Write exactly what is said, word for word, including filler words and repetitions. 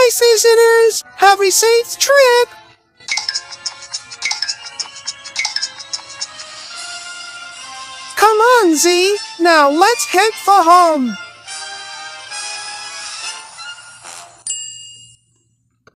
Bye, visitors! Have a safe trip! Come on, Z! Now let's head for home!